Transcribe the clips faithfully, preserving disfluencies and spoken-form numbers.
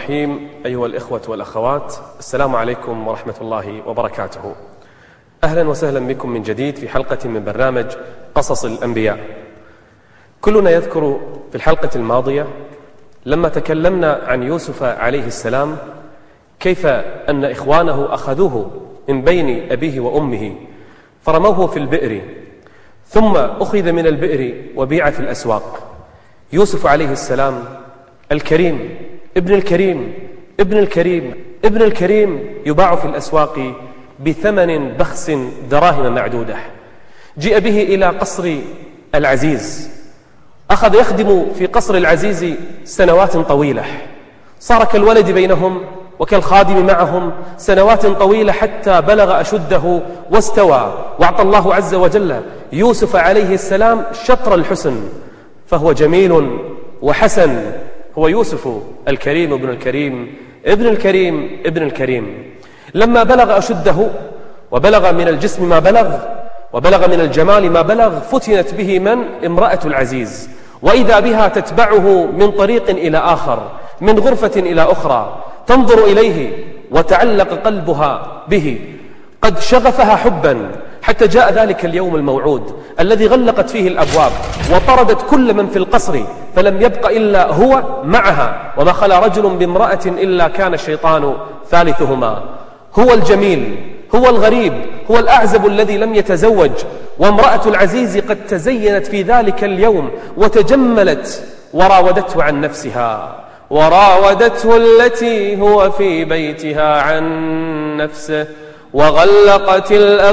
الرحيم. أيها الإخوة والأخوات، السلام عليكم ورحمة الله وبركاته. أهلا وسهلا بكم من جديد في حلقة من برنامج قصص الأنبياء. كلنا يذكر في الحلقة الماضية لما تكلمنا عن يوسف عليه السلام كيف أن إخوانه أخذوه من بين أبيه وأمه فرموه في البئر، ثم أخذ من البئر وبيع في الأسواق. يوسف عليه السلام الكريم ابن الكريم ابن الكريم ابن الكريم يباع في الأسواق بثمن بخس دراهم معدودة. جيء به إلى قصر العزيز، أخذ يخدم في قصر العزيز سنوات طويلة، صار كالولد بينهم وكالخادم معهم سنوات طويلة حتى بلغ أشده واستوى، وأعطى الله عز وجل يوسف عليه السلام شطر الحسن، فهو جميل وحسن. هو يوسف الكريم ابن الكريم ابن الكريم ابن الكريم. لما بلغ أشده وبلغ من الجسم ما بلغ وبلغ من الجمال ما بلغ، فتنت به من؟ امرأة العزيز، وإذا بها تتبعه من طريق إلى آخر، من غرفة إلى أخرى، تنظر إليه وتعلق قلبها به، قد شغفها حبا، حتى جاء ذلك اليوم الموعود الذي غلقت فيه الأبواب وطردت كل من في القصر، فلم يبق إلا هو معها، وما خلا رجل بامرأة إلا كان الشيطان ثالثهما. هو الجميل، هو الغريب، هو الأعزب الذي لم يتزوج، وامرأة العزيز قد تزينت في ذلك اليوم وتجملت، وراودته عن نفسها وراودته التي هو في بيتها عن نفسه وغلقت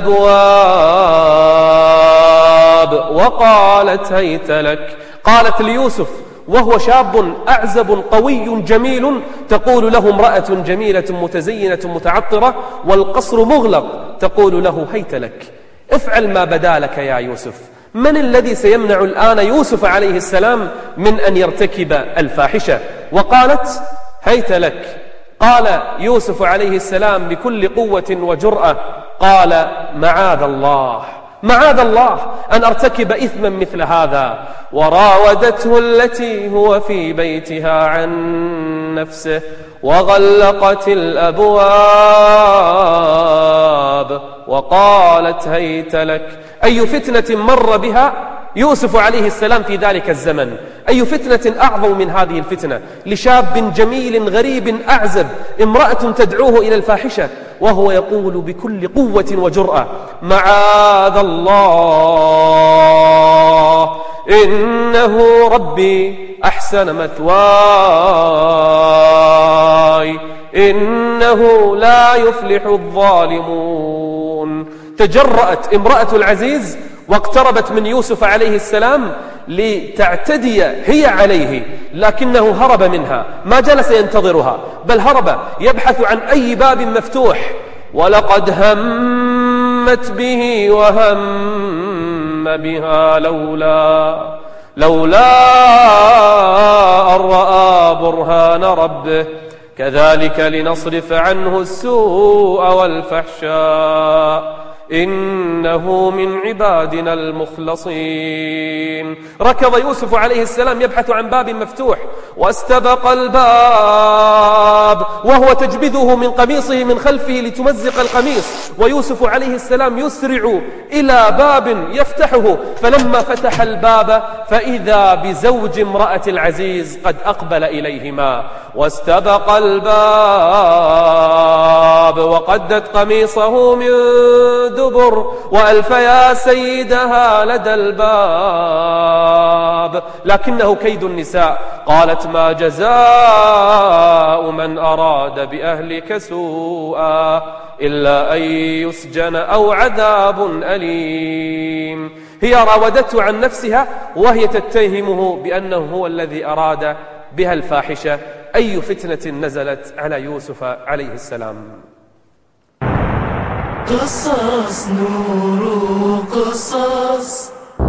الأبواب وقالت هيت لك. قالت ليوسف وهو شاب أعزب قوي جميل، تقول له امرأة جميلة متزينة متعطرة والقصر مغلق، تقول له هيت لك، افعل ما بدا لك يا يوسف. من الذي سيمنع الآن يوسف عليه السلام من أن يرتكب الفاحشة؟ وقالت هيت لك. قال يوسف عليه السلام بكل قوة وجرأة، قال معاذ الله معاذ الله أن أرتكب إثما مثل هذا. وراودته التي هو في بيتها عن نفسه وغلقت الأبواب وقالت هيت لك. أي فتنة مر بها يوسف عليه السلام في ذلك الزمن، أي فتنة أعظم من هذه الفتنة لشاب جميل غريب أعزب، امرأة تدعوه إلى الفاحشة، وهو يقول بكل قوة وجرأة معاذ الله إنه ربي أحسن مثواي إنه لا يفلح الظالمون. تجرأت امرأة العزيز واقتربت من يوسف عليه السلام لتعتدي هي عليه، لكنه هرب منها، ما جلس ينتظرها، بل هرب يبحث عن أي باب مفتوح. ولقد همت به وهم بها لولا لولا أن رأى برهان ربه كذلك لنصرف عنه السوء والفحشاء إنه من عبادنا المخلصين. ركض يوسف عليه السلام يبحث عن باب مفتوح، واستبق الباب وهو تجبذه من قميصه من خلفه لتمزق القميص، ويوسف عليه السلام يسرع إلى باب يفتحه، فلما فتح الباب فإذا بزوج امرأة العزيز قد أقبل إليهما، واستبق الباب وقدت قميصه من دبر وألف يا سيدها لدى الباب، لكنه كيد النساء. قالت ما جزاء من أراد بأهلك سوءا إلا أن يسجن أو عذاب أليم. هي راودته عن نفسها وهي تتهمه بأنه هو الذي أراد بها الفاحشة. أي فتنة نزلت على يوسف عليه السلام. قصص نور قصص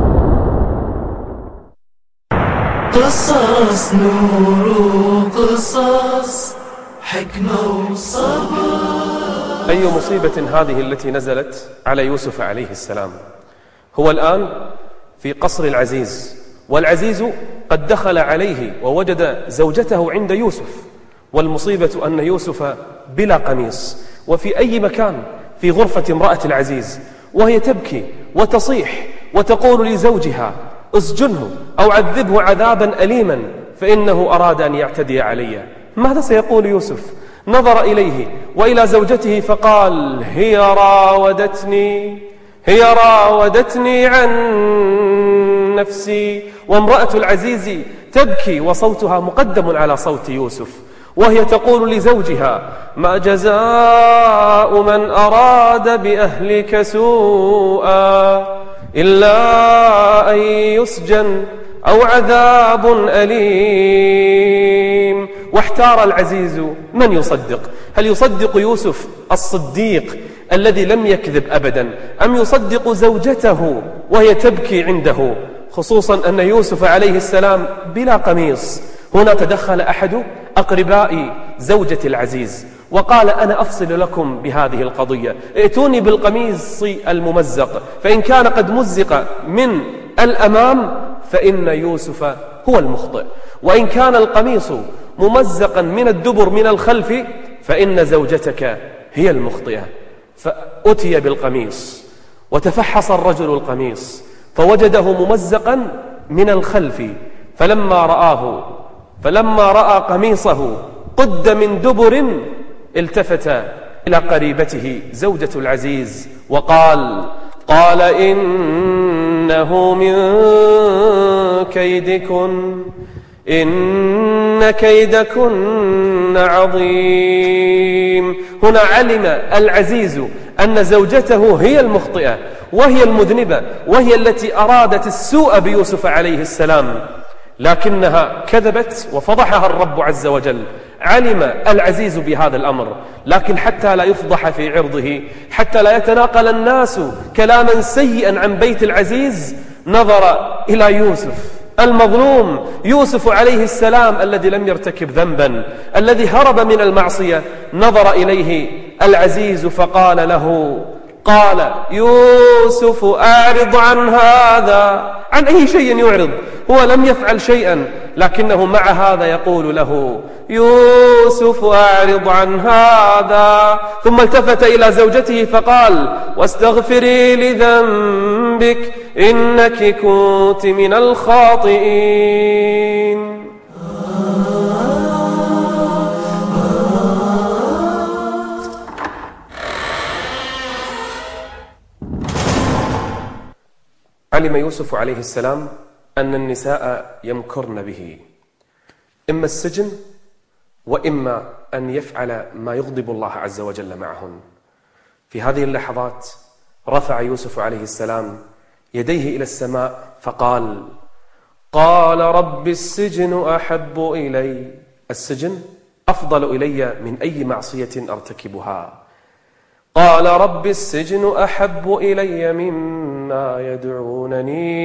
قصص نور قصص حكمة وصبر. أي مصيبة هذه التي نزلت على يوسف عليه السلام. هو الآن في قصر العزيز، والعزيز قد دخل عليه ووجد زوجته عند يوسف، والمصيبة أن يوسف بلا قميص وفي أي مكان في غرفة امرأة العزيز، وهي تبكي وتصيح وتقول لزوجها اسجنه أو عذبه عذابا أليما فإنه أراد أن يعتدي علي. ماذا سيقول يوسف؟ نظر إليه وإلى زوجته فقال هي راودتني هي راودتني عن نفسي. وامرأة العزيز تبكي وصوتها مقدم على صوت يوسف، وهي تقول لزوجها ما جزاء من أراد بأهلك سوءا إلا أن يسجن أو عذاب أليم. واحتار العزيز من يصدق، هل يصدق يوسف الصديق الذي لم يكذب أبدا، أم يصدق زوجته وهي تبكي عنده، خصوصا أن يوسف عليه السلام بلا قميص. هنا تدخل أحد أقرباء زوجة العزيز وقال أنا أفصل لكم بهذه القضية، ائتوني بالقميص الممزق، فإن كان قد مزق من الأمام فإن يوسف هو المخطئ، وإن كان القميص ممزقا من الدبر من الخلف فإن زوجتك هي المخطئة. فأتي بالقميص وتفحص الرجل القميص فوجده ممزقا من الخلف، فلما رآه فلما رأى قميصه قد من دبر التفت إلى قريبته زوجة العزيز وقال قال إنه من كيدكن إن كيدكن عظيم. هنا علم العزيز أن زوجته هي المخطئة وهي المذنبة وهي التي أرادت السوء بيوسف عليه السلام، لكنها كذبت وفضحها الرب عز وجل. علم العزيز بهذا الأمر، لكن حتى لا يفضح في عرضه، حتى لا يتناقل الناس كلاما سيئا عن بيت العزيز، نظر إلى يوسف المظلوم، يوسف عليه السلام الذي لم يرتكب ذنبا، الذي هرب من المعصية. نظر إليه العزيز فقال له قال يوسف أعرض عن هذا. عن أي شيء يعرض؟ هو لم يفعل شيئا، لكنه مع هذا يقول له يوسف أعرض عن هذا. ثم التفت إلى زوجته فقال واستغفري لذنبك إنك كنت من الخاطئين. علم يوسف عليه السلام أن النساء يمكرن به، إما السجن وإما أن يفعل ما يغضب الله عز وجل معهن. في هذه اللحظات رفع يوسف عليه السلام يديه إلى السماء فقال قال رب السجن أحب إلي، السجن أفضل إلي من أي معصية أرتكبها. قال رب السجن أحب إلي مما يدعونني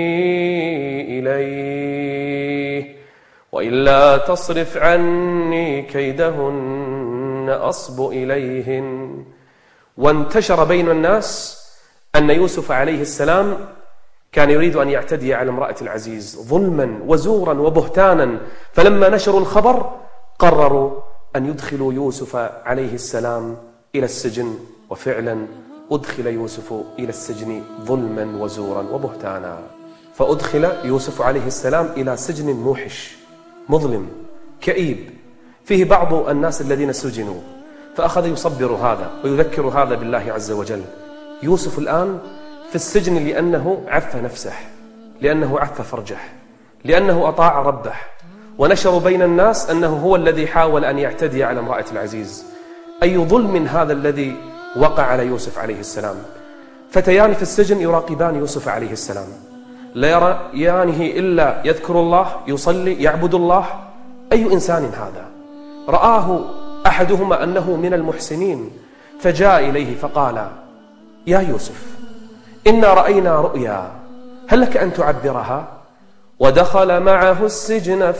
إليه وإلا تصرف عني كيدهن أصب إليهن. وانتشر بين الناس أن يوسف عليه السلام كان يريد أن يعتدي على امرأة العزيز ظلما وزورا وبهتانا، فلما نشروا الخبر قرروا أن يدخلوا يوسف عليه السلام إلى السجن، وفعلا أدخل يوسف إلى السجن ظلما وزورا وبهتانا. فأدخل يوسف عليه السلام إلى سجن موحش مظلم كئيب فيه بعض الناس الذين سجنوا، فأخذ يصبر هذا ويذكر هذا بالله عز وجل. يوسف الآن في السجن لأنه عف نفسه، لأنه عف فرجه، لأنه أطاع ربه، ونشر بين الناس أنه هو الذي حاول أن يعتدي على امرأة العزيز. أي ظلم هذا الذي وقع على يوسف عليه السلام. فتيان في السجن يراقبان يوسف عليه السلام، لا يريانه إلا يذكر الله، يصلي، يعبد الله. أي إنسان هذا؟ رآه أحدهما أنه من المحسنين فجاء إليه فقال يا يوسف إنا رأينا رؤيا هل لك أن تعبرها؟ ودخل معه السجن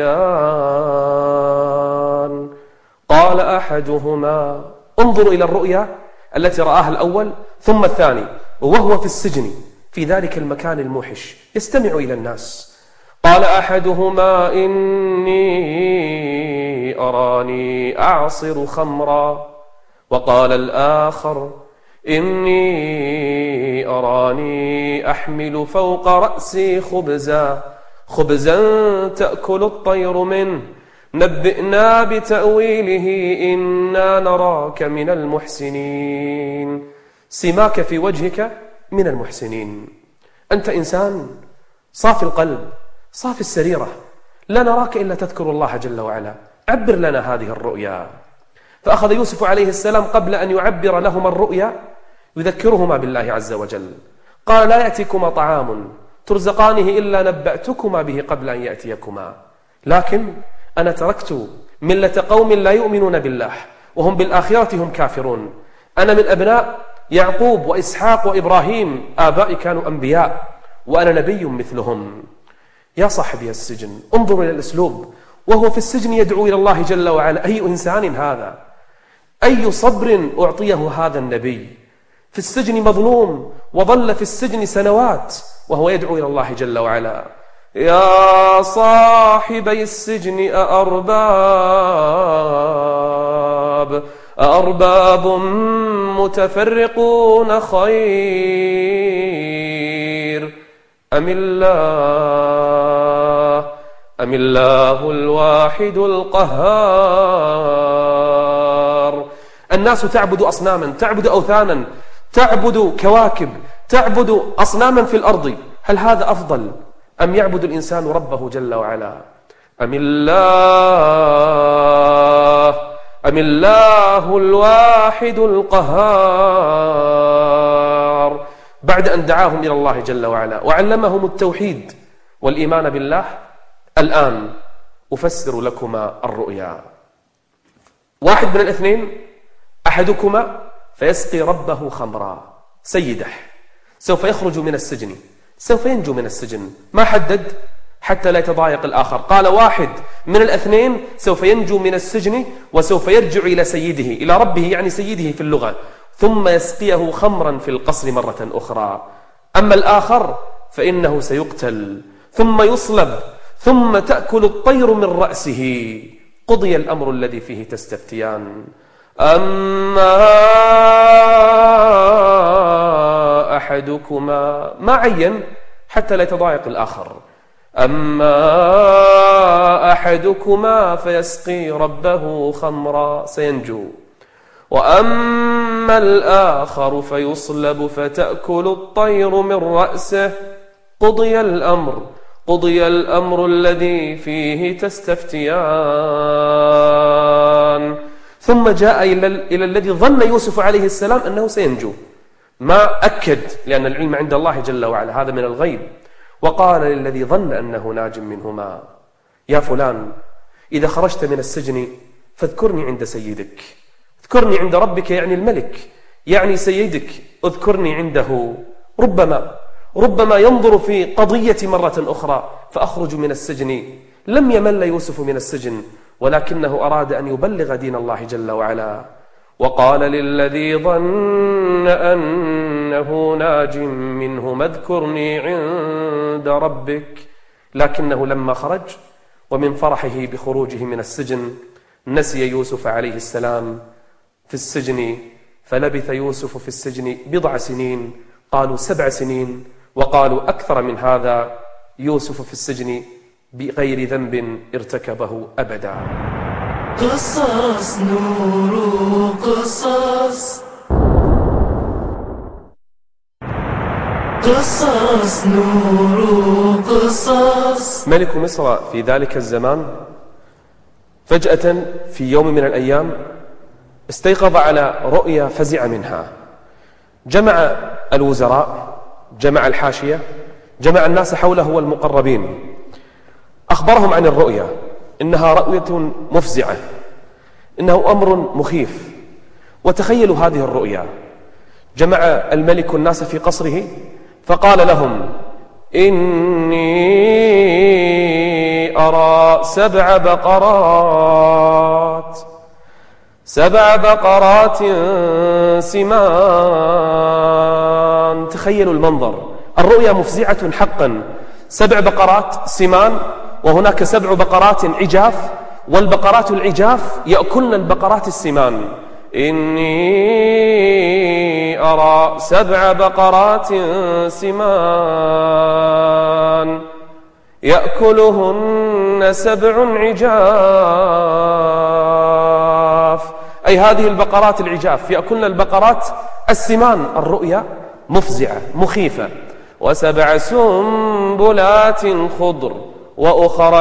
فتيان قال أحدهما انظروا إلى الرؤيا التي رآها الأول ثم الثاني، وهو في السجن في ذلك المكان الموحش يستمع إلى الناس. قال أحدهما إني أراني أعصر خمرا، وقال الآخر إني أراني أحمل فوق رأسي خبزا خبزا تأكل الطير منه نبئنا بتأويله إنا نراك من المحسنين. سماك في وجهك من المحسنين، أنت إنسان صافي القلب صافي السريرة، لا نراك إلا تذكر الله جل وعلا، عبر لنا هذه الرؤيا. فأخذ يوسف عليه السلام قبل أن يعبر لهما الرؤيا يذكرهما بالله عز وجل. قال لا يأتيكما طعام ترزقانه إلا نبأتكما به قبل أن يأتيكما، لكن أنا تركت ملة قوم لا يؤمنون بالله وهم بالآخرة هم كافرون. أنا من أبناء يعقوب وإسحاق وإبراهيم، آبائي كانوا أنبياء وأنا نبي مثلهم. يا صاحبي السجن انظر إلى الأسلوب، وهو في السجن يدعو إلى الله جل وعلا. أي إنسان هذا؟ أي صبر أعطيه هذا النبي؟ في السجن مظلوم وظل في السجن سنوات وهو يدعو إلى الله جل وعلا. يا صاحبي السجن أأرباب أأرباب متفرقون خير أم الله أم الله الواحد القهار. الناس تعبد أصناما، تعبد أوثانا، تعبد كواكب، تعبد أصناما في الأرض، هل هذا أفضل أم يعبد الإنسان ربه جل وعلا؟ أم الله أم الله الواحد القهار. بعد أن دعاهم إلى الله جل وعلا وعلمهم التوحيد والإيمان بالله، الآن أفسر لكما الرؤيا. واحد من الاثنين، أحدكما فيسقي ربه خمرا، سيده سوف يخرج من السجن، سوف ينجو من السجن، ما حدد حتى لا يتضايق الآخر. قال واحد من الاثنين سوف ينجو من السجن وسوف يرجع إلى سيده، إلى ربه يعني سيده في اللغة، ثم يسقيه خمرا في القصر مرة أخرى. أما الآخر فإنه سيقتل ثم يصلب ثم تأكل الطير من رأسه. قضي الأمر الذي فيه تستفتيان. أما أحدكما، ما عين حتى لا يتضايق الآخر. أما أحدكما فيسقي ربه خمرا، سينجو. وأما الآخر فيصلب فتأكل الطير من رأسه. قضي الأمر قضي الأمر الذي فيه تستفتيان. ثم جاء إلى الذي ظن يوسف عليه السلام أنه سينجو، ما أكد لأن العلم عند الله جل وعلا، هذا من الغيب. وقال للذي ظن أنه ناج منهما: يا فلان، إذا خرجت من السجن فاذكرني عند سيدك، اذكرني عند ربك يعني الملك، يعني سيدك، اذكرني عنده. ربما ربما ينظر في قضية مرة أخرى فأخرج من السجن. لم يمل يوسف من السجن، ولكنه أراد أن يبلغ دين الله جل وعلا. وقال للذي ظن أنه ناج منه: اذكرني عند ربك. لكنه لما خرج ومن فرحه بخروجه من السجن نسي يوسف عليه السلام في السجن، فلبث يوسف في السجن بضع سنين، قالوا سبع سنين، وقالوا أكثر من هذا. يوسف في السجن بغير ذنب ارتكبه أبدا. قصص نور قصص قصص نور قصص. ملك مصر في ذلك الزمان فجأة في يوم من الأيام استيقظ على رؤيا فزع منها. جمع الوزراء، جمع الحاشية، جمع الناس حوله والمقربين، أخبرهم عن الرؤيا، إنها رؤية مفزعة، إنه أمر مخيف. وتخيلوا هذه الرؤيا. جمع الملك الناس في قصره فقال لهم: إني أرى سبع بقرات سبع بقرات سمان. تخيلوا المنظر، الرؤيا مفزعة حقا. سبع بقرات سمان، وهناك سبع بقرات عجاف، والبقرات العجاف يأكلن البقرات السمان. إني أرى سبع بقرات سمان يأكلهن سبع عجاف، أي هذه البقرات العجاف يأكلن البقرات السمان. الرؤيا مفزعة مخيفة. وسبع سنبلات خضر وأخر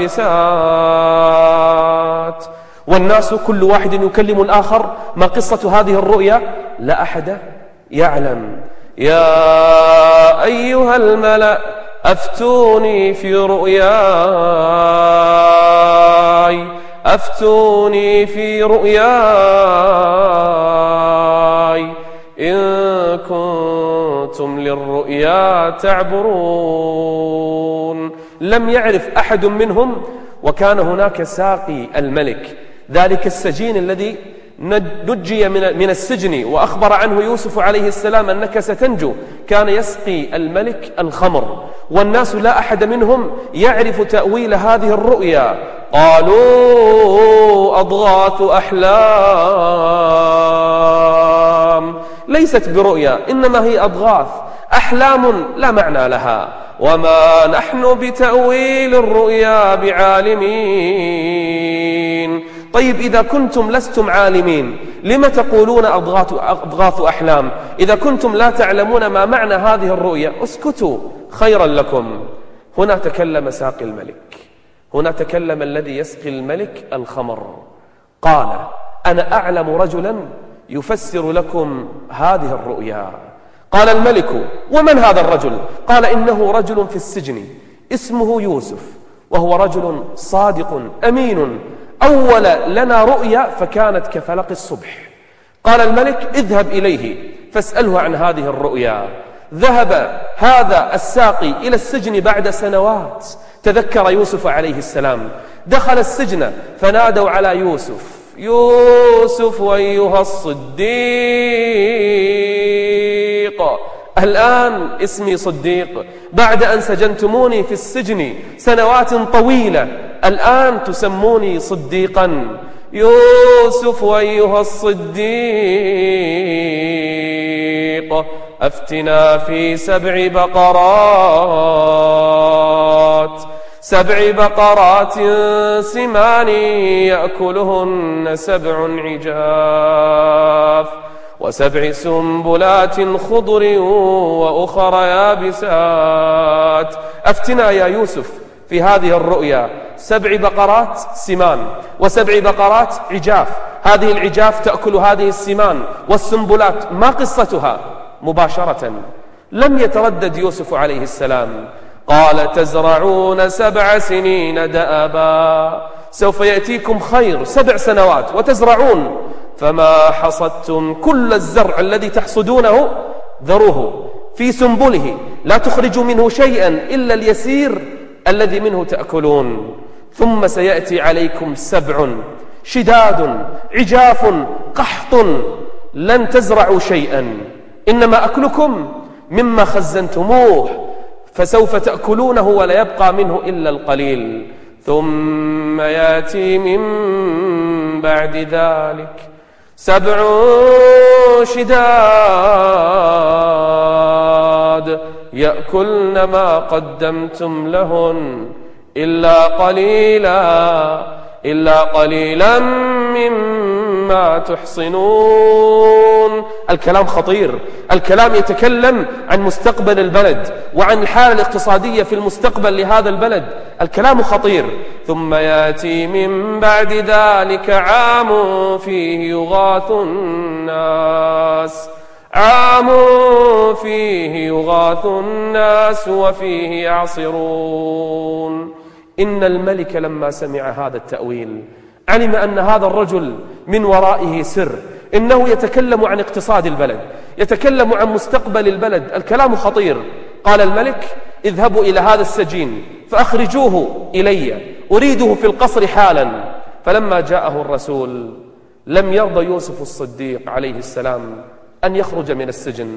يابسات. والناس كل واحد يكلم الآخر. ما قصة هذه الرؤيا؟ لا أحد يعلم. يا أيها الملأ أفتوني في رؤياي أفتوني في رؤياي إن كنتم للرؤيا تعبرون. لم يعرف أحد منهم، وكان هناك ساقي الملك، ذلك السجين الذي نجي من السجن وأخبر عنه يوسف عليه السلام أنك ستنجو، كان يسقي الملك الخمر، والناس لا أحد منهم يعرف تأويل هذه الرؤيا. قالوا أضغاث أحلام، ليست برؤيا إنما هي أضغاث أحلام لا معنى لها، وما نحن بتأويل الرؤيا بعالمين. طيب إذا كنتم لستم عالمين لم تقولون أضغاث, أضغاث أحلام؟ إذا كنتم لا تعلمون ما معنى هذه الرؤيا اسكتوا خيرا لكم. هنا تكلم ساقي الملك، هنا تكلم الذي يسقي الملك الخمر، قال أنا أعلم رجلا يفسر لكم هذه الرؤيا. قال الملك ومن هذا الرجل؟ قال إنه رجل في السجن اسمه يوسف، وهو رجل صادق أمين، أول لنا رؤيا فكانت كفلق الصبح. قال الملك اذهب إليه فاسأله عن هذه الرؤيا. ذهب هذا الساقي إلى السجن بعد سنوات، تذكر يوسف عليه السلام، دخل السجن فنادوا على يوسف يوسف أيها الصديق، الآن اسمي صديق، بعد أن سجنتموني في السجن سنوات طويلة الآن تسموني صديقا. يوسف أيها الصديق أفتنا في سبع بقرات سبع بقرات سمان يأكلهن سبع عجاف وسبع سنبلات خضر وأخر يابسات. أفتنا يا يوسف في هذه الرؤيا، سبع بقرات سمان وسبع بقرات عجاف، هذه العجاف تأكل هذه السمان، والسنبلات ما قصتها؟ مباشرة لم يتردد يوسف عليه السلام، قال تزرعون سبع سنين دأبا، سوف يأتيكم خير سبع سنوات وتزرعون، فما حصدتم كل الزرع الذي تحصدونه ذروه في سنبله، لا تخرجوا منه شيئا إلا اليسير الذي منه تأكلون، ثم سيأتي عليكم سبع شداد عجاف قحط لن تزرعوا شيئا، إنما أكلكم مما خزنتموه، فسوف تأكلونه ولا يبقى منه إلا القليل، ثم يأتي من بعد ذلك سبع شداد يأكلن ما قدمتم لهن إلا قليلا إلا قليلا مما تحصنون. الكلام خطير، الكلام يتكلم عن مستقبل البلد وعن الحالة الاقتصادية في المستقبل لهذا البلد، الكلام خطير. ثم يأتي من بعد ذلك عام فيه يغاث الناس عام فيه يغاث الناس وفيه يعصرون. إن الملك لما سمع هذا التأويل علم أن هذا الرجل من ورائه سر، إنه يتكلم عن اقتصاد البلد، يتكلم عن مستقبل البلد، الكلام خطير. قال الملك اذهبوا إلى هذا السجين فأخرجوه إلي، أريده في القصر حالا. فلما جاءه الرسول لم يرضى يوسف الصديق عليه السلام أن يخرج من السجن،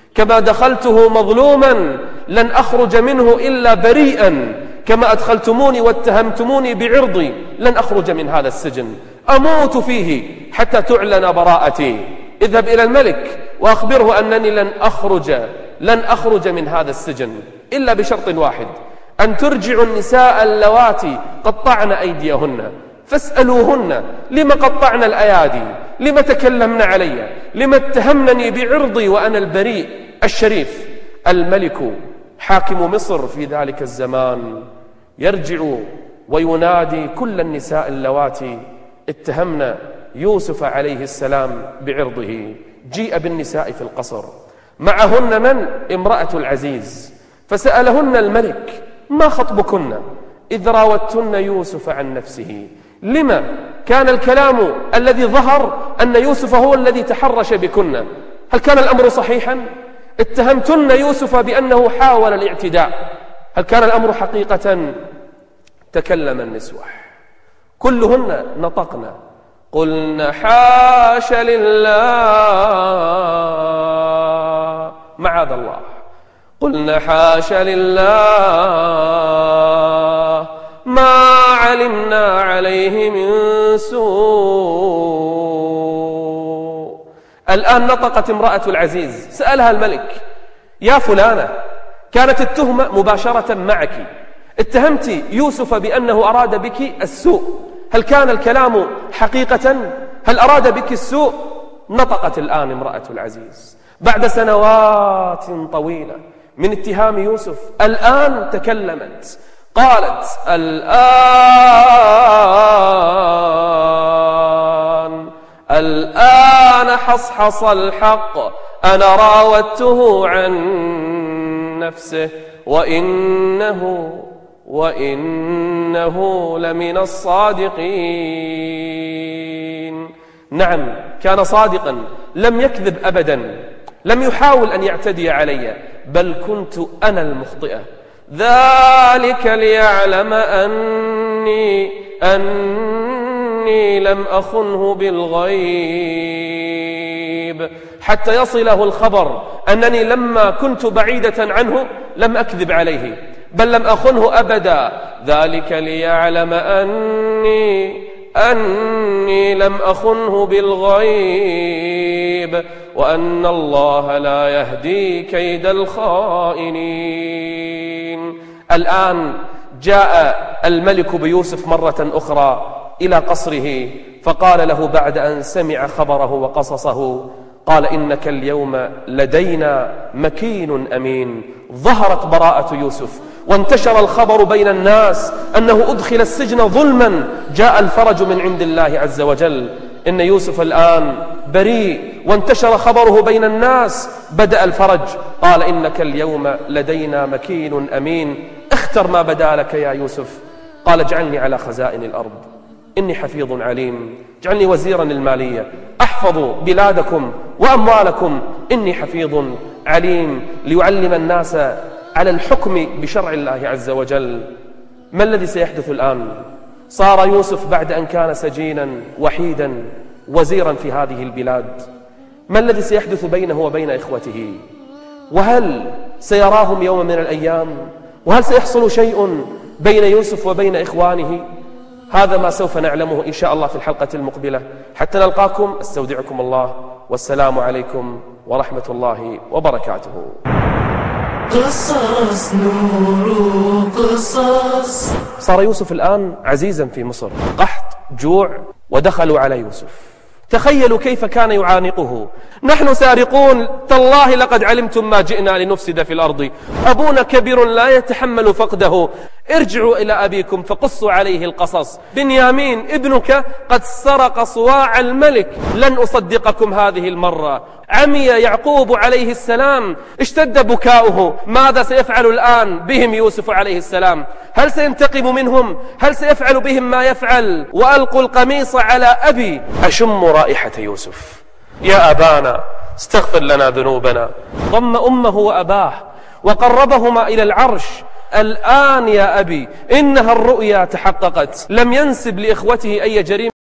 كما دخلته مظلوما لن أخرج منه إلا بريئا، كما أدخلتموني واتهمتموني بعرضي لن أخرج من هذا السجن، أموت فيه حتى تعلن براءتي. اذهب إلى الملك وأخبره أنني لن أخرج لن أخرج من هذا السجن إلا بشرط واحد، أن ترجعوا النساء اللواتي قطعن أيديهن فاسألوهن لما قطعن الأيادي، لما تكلمن علي، لما اتهمنني بعرضي وأنا البريء الشريف. الملك حاكم مصر في ذلك الزمان يرجع وينادي كل النساء اللواتي اتهمن يوسف عليه السلام بعرضه. جيء بالنساء في القصر، معهن من؟ امرأة العزيز، فسألهن الملك: ما خطبكن إذ راوتن يوسف عن نفسه؟ لما كان الكلام الذي ظهر أن يوسف هو الذي تحرش بكن؟ هل كان الأمر صحيحا؟ اتهمتن يوسف بأنه حاول الاعتداء، هل كان الأمر حقيقة؟ تكلم النسوة كلهن نطقن قلن: حاش لله، معاذ الله، قلن: حاش لله ما علمنا عليه من سوء. الآن نطقت امرأة العزيز، سألها الملك: يا فلانة، كانت التهمة مباشرة معك، اتهمت يوسف بأنه أراد بك السوء، هل كان الكلام حقيقة؟ هل أراد بك السوء؟ نطقت الآن امرأة العزيز بعد سنوات طويلة من اتهام يوسف، الآن تكلمت قالت: الآن الآن حصحص الحق، أنا راودته عن نفسه وإنه وإنه لمن الصادقين. نعم، كان صادقا، لم يكذب أبدا، لم يحاول أن يعتدي علي، بل كنت أنا المخطئة. ذلك ليعلم أني أني لم أخنه بالغيب، حتى يصله الخبر أنني لما كنت بعيدة عنه لم أكذب عليه، بل لم أخنه أبدا. ذلك ليعلم أني أني لم أخنه بالغيب وأن الله لا يهدي كيد الخائنين. الآن جاء الملك بيوسف مرة أخرى إلى قصره، فقال له بعد أن سمع خبره وقصصه، قال: إنك اليوم لدينا مكين أمين. ظهرت براءة يوسف وانتشر الخبر بين الناس أنه أدخل السجن ظلما، جاء الفرج من عند الله عز وجل، إن يوسف الآن بريء، وانتشر خبره بين الناس، بدأ الفرج. قال: إنك اليوم لدينا مكين أمين، اختر ما بدا لك يا يوسف. قال: اجعلني على خزائن الأرض إني حفيظ عليم، اجعلني وزيرا للمالية أحفظ بلادكم وأموالكم إني حفيظ عليم، ليعلم الناس على الحكم بشرع الله عز وجل. ما الذي سيحدث الآن؟ صار يوسف بعد أن كان سجينا وحيدا وزيرا في هذه البلاد، ما الذي سيحدث بينه وبين إخوته؟ وهل سيراهم يوم من الأيام؟ وهل سيحصل شيء بين يوسف وبين إخوانه؟ هذا ما سوف نعلمه إن شاء الله في الحلقة المقبلة. حتى نلقاكم، استودعكم الله، والسلام عليكم ورحمة الله وبركاته. قصص نور قصص. صار يوسف الآن عزيزا في مصر، قحط، جوع، ودخلوا على يوسف. تخيلوا كيف كان يعانقه: نحن سارقون، تالله لقد علمتم ما جئنا لنفسد في الأرض، أبونا كبير لا يتحمل فقده، ارجعوا إلى أبيكم فقصوا عليه القصص، بنيامين ابنك قد سرق صواع الملك، لن أصدقكم هذه المرة. عمي يعقوب عليه السلام، اشتد بكاؤه، ماذا سيفعل الآن بهم يوسف عليه السلام؟ هل سينتقم منهم؟ هل سيفعل بهم ما يفعل؟ وألقوا القميص على أبي أشم رائحة يوسف. يا أبانا استغفر لنا ذنوبنا. ضم أمه وأباه وقربهما إلى العرش. الآن يا أبي إنها الرؤيا تحققت. لم ينسب لإخوته أي جريمة.